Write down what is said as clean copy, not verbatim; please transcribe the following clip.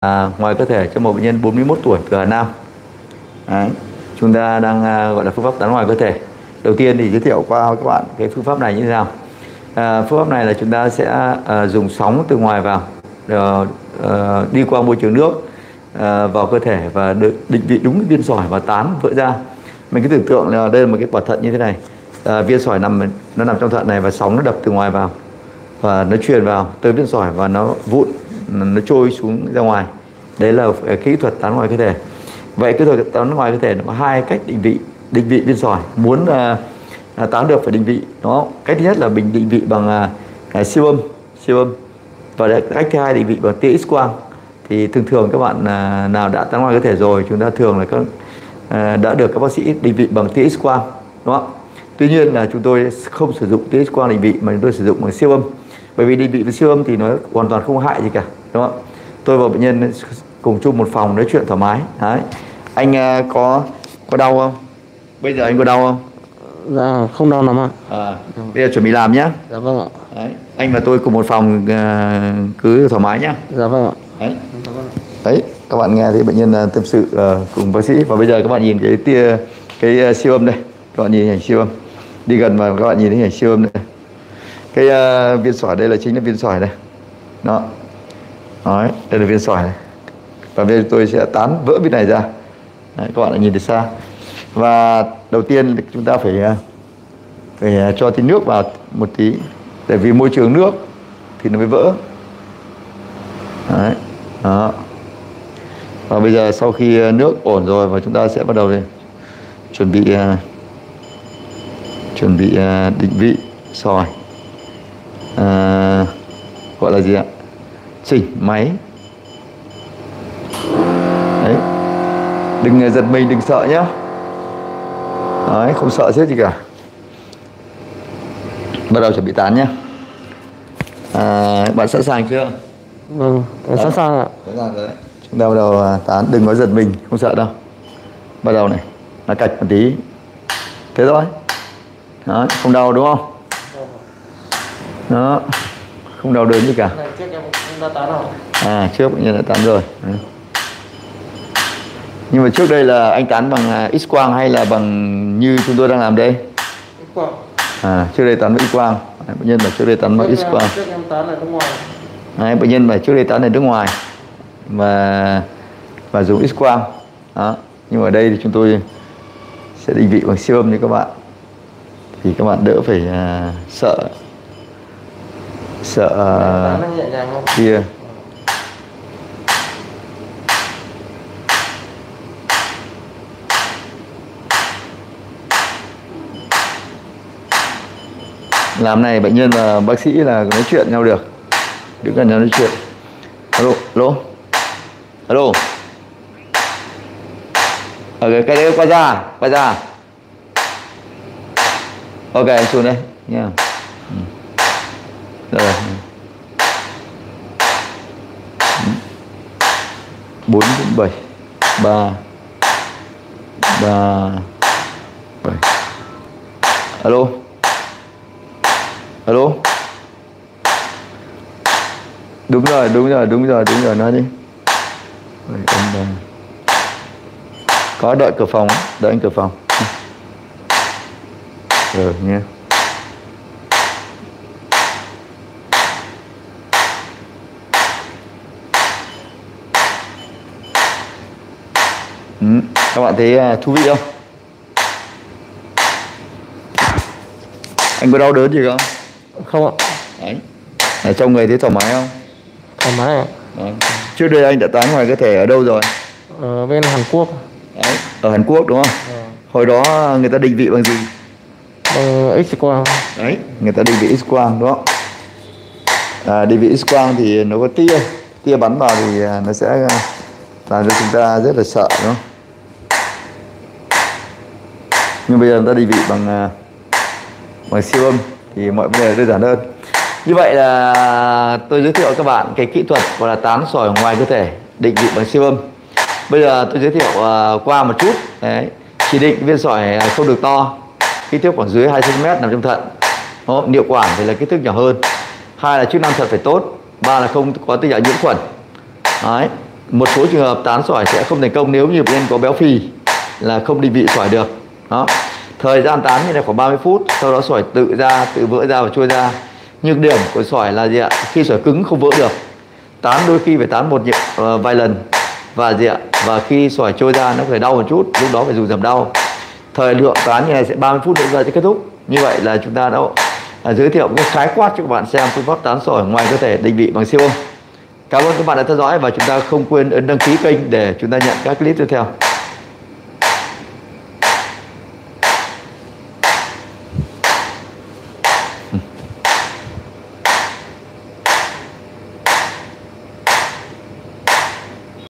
ngoài cơ thể cho một bệnh nhân 41 tuổi từ Hà Nam. Đấy. Chúng ta đang gọi là phương pháp tán ngoài cơ thể. Đầu tiên thì giới thiệu qua các bạn cái phương pháp này như thế nào. Phương pháp này là chúng ta sẽ dùng sóng từ ngoài vào, đi qua môi trường nước vào cơ thể và định vị đúng viên sỏi và tán vỡ ra. Mình cứ tưởng tượng là đây là một cái quả thận như thế này, viên sỏi nó nằm trong thận này và sóng nó đập từ ngoài vào và nó truyền vào tới viên sỏi và nó vụn, nó trôi xuống ra ngoài. Đấy là kỹ thuật tán ngoài cơ thể. Vậy kỹ thuật tán ngoài cơ thể nó có hai cách định vị viên sỏi. Muốn tán được phải định vị nó. Cách thứ nhất là mình định vị bằng siêu âm, và cách thứ hai định vị bằng tia X quang. Thì thường các bạn nào đã tán ngoài cơ thể rồi, chúng ta thường là đã được các bác sĩ định vị bằng tia X quang, đúng không? Tuy nhiên là chúng tôi không sử dụng tia X quang định vị mà chúng tôi sử dụng bằng siêu âm. Bởi vì định vị với siêu âm thì nó hoàn toàn không hại gì cả, đúng không? Tôi và bệnh nhân cùng chung một phòng nói chuyện thoải mái. Đấy. Anh có đau không? Bây giờ anh có đau không? Dạ không đau lắm ạ. Bây giờ chuẩn bị làm nhé. Dạ vâng ạ. Đấy. Anh và tôi cùng một phòng, cứ thoải mái nhé. Dạ vâng ạ. Đấy. Đấy, các bạn nghe thấy bệnh nhân tâm sự cùng bác sĩ. Và bây giờ các bạn nhìn cái siêu âm đây. Các bạn nhìn hình ảnh siêu âm. Đi gần mà các bạn nhìn thấy hình ảnh siêu âm đây. Cái viên sỏi đây là chính là viên sỏi đây. Đó. Đấy, đây là viên sỏi này. Và bây giờ tôi sẽ tán vỡ viên này ra. Đấy, các bạn lại nhìn từ xa. Và đầu tiên chúng ta phải cho tí nước vào một tí, để vì môi trường nước thì nó mới vỡ. Đấy. Đó. Và bây giờ sau khi nước ổn rồi và chúng ta sẽ bắt đầu chuẩn bị định vị sỏi, gọi là gì ạ, chỉnh máy. Đấy. Đừng giật mình, đừng sợ nhé. Đấy, không sợ chết gì cả. Bắt đầu chuẩn bị tán nhé. Bạn sẵn sàng chưa? Vâng, sẵn sàng ạ. Sẵn sàng rồi đấy. Chúng ta bắt đầu tán, đừng có giật mình, không sợ đâu. Bắt đầu này, là cạch một tí. Thế thôi. Đó, không đau đúng không? Đó, không đau đớn gì cả. Trước em cũng đã tán rồi. Trước bệnh nhân đã tán rồi. Nhưng mà trước đây là anh tán bằng X quang hay là bằng như chúng tôi đang làm đây? X quang. Trước đây tán bằng X quang. Bệnh nhân bảo trước đây tán bằng X quang. Trước em tán ở nước ngoài. Bệnh nhân bảo trước đây tán ở nước ngoài và dùng X quang. Đó. Nhưng mà ở đây thì chúng tôi sẽ định vị bằng siêu âm như các bạn, thì các bạn đỡ phải sợ kia. Làm này bệnh nhân và bác sĩ là nói chuyện nhau được, đứng gần nhau nói chuyện. Alo. Cái đấy quay ra. Ok, anh xuống đây nha. Rồi. 4 7 3 3 7. Alo. Đúng rồi, nói đi. Có đợi cửa phòng, đợi anh cửa phòng. Rồi nha. Các bạn thấy thú vị không? Anh có đau đớn gì không? Không ạ. Đấy. Ở trong người thấy thoải mái không? Thoải mái ạ. Trước đây anh đã tán ngoài cơ thể ở đâu rồi? Ở bên Hàn Quốc. Đấy. Ở Hàn Quốc đúng không? Hồi đó người ta định vị bằng gì? Bằng X quang. Đấy, người ta định vị X quang đúng không? Định vị X quang thì nó có tia bắn vào thì nó sẽ làm cho chúng ta rất là sợ đúng không? Nhưng bây giờ người ta định vị bằng siêu âm thì mọi vấn đề đơn giản hơn. Như vậy là tôi giới thiệu các bạn cái kỹ thuật gọi là tán sỏi ngoài cơ thể, định vị bằng siêu âm. Bây giờ tôi giới thiệu qua một chút. Đấy. Chỉ định viên sỏi không được to, kích thước khoảng dưới 2 cm nằm trong thận. Niệu quản thì là kích thước nhỏ hơn. 2 là chức năng thận phải tốt. 3 là không có tình trạng nhiễm khuẩn. Đấy. một số trường hợp tán sỏi sẽ không thành công nếu như bệnh nhân có béo phì là không định vị sỏi được. Đó. Thời gian tán như này khoảng 30 phút, sau đó sỏi tự vỡ ra và trôi ra. Nhược điểm của sỏi là gì ạ? Khi sỏi cứng không vỡ được. Tán đôi khi phải tán vài lần và gì ạ? Và khi sỏi trôi ra nó phải đau một chút, lúc đó phải dùng giảm đau. Thời lượng tán như này sẽ 30 phút nữa sẽ kết thúc. Như vậy là chúng ta đã giới thiệu cái khái quát cho các bạn xem phương pháp tán sỏi ngoài cơ thể định vị bằng siêu âm. Cảm ơn các bạn đã theo dõi và chúng ta không quên ấn đăng ký kênh để chúng ta nhận các clip tiếp theo.